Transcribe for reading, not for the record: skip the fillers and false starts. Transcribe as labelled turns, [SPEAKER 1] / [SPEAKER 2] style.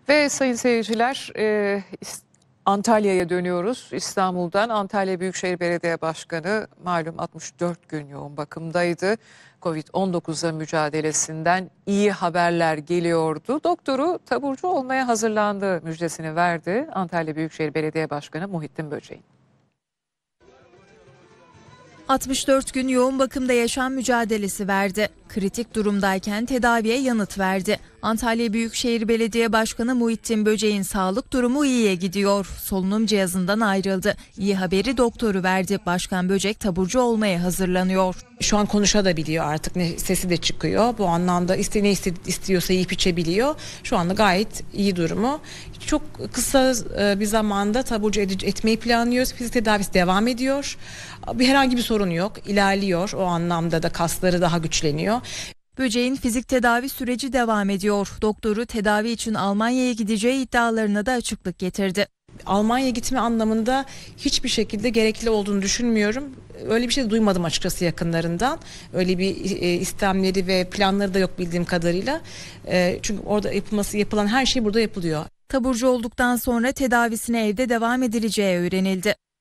[SPEAKER 1] Ve sayın seyirciler, Antalya'ya dönüyoruz. İstanbul'dan Antalya Büyükşehir Belediye Başkanı malum 64 gün yoğun bakımdaydı. Covid-19'la mücadelesinden iyi haberler geliyordu. Doktoru taburcu olmaya hazırlandığı müjdesini verdi Antalya Büyükşehir Belediye Başkanı Muhittin Böceğin.
[SPEAKER 2] 64 gün yoğun bakımda yaşam mücadelesi verdi. Kritik durumdayken tedaviye yanıt verdi. Antalya Büyükşehir Belediye Başkanı Muhittin Böceğin sağlık durumu iyiye gidiyor. Solunum cihazından ayrıldı. İyi haberi doktoru verdi. Başkan Böcek taburcu olmaya hazırlanıyor.
[SPEAKER 3] Şu an konuşabiliyor artık, sesi de çıkıyor. Bu anlamda istiyorsa yiyip içebiliyor. Şu anda gayet iyi durumu. Çok kısa bir zamanda taburcu etmeyi planlıyoruz. Fizik tedavisi devam ediyor. Herhangi bir sorun yok. İlerliyor. O anlamda da kasları daha güçleniyor.
[SPEAKER 2] Böceğin fizik tedavi süreci devam ediyor. Doktoru tedavi için Almanya'ya gideceği iddialarına da açıklık getirdi.
[SPEAKER 3] Almanya'ya gitme anlamında hiçbir şekilde gerekli olduğunu düşünmüyorum. Öyle bir şey de duymadım açıkçası yakınlarından. Öyle bir istemleri ve planları da yok bildiğim kadarıyla. Çünkü orada yapılan her şey burada yapılıyor.
[SPEAKER 2] Taburcu olduktan sonra tedavisine evde devam edileceği öğrenildi.